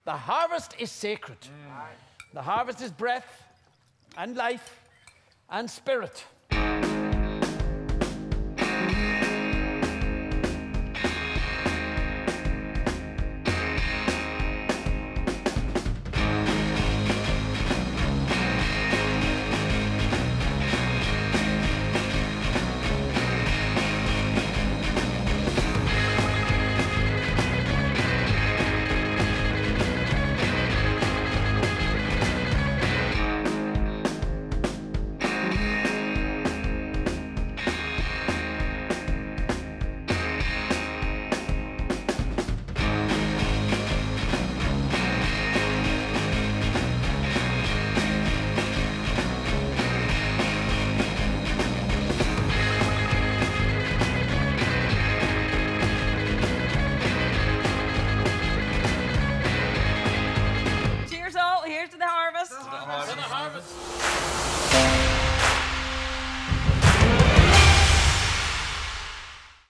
The harvest is sacred. The harvest is breath and life and spirit. Cheers all, here's to the harvest. To the harvest.